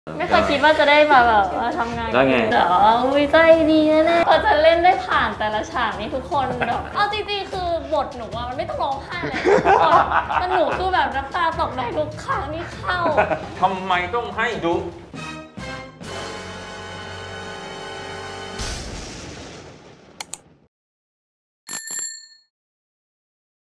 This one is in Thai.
ไม่เคยคิดว่าจะได้มาแบบว่าทำงานกับเดี๋ยววิจัยดีแน่ๆก็จะเล่นได้ผ่านแต่ละฉากนี้ทุกคนแบบเอาจริงๆคือบทหนูมันไม่ต้องร้องไห้เลยแต่หนูคือแบบน้ำตาตกในทุกครั้งที่เข้าทำไมต้องให้ดุ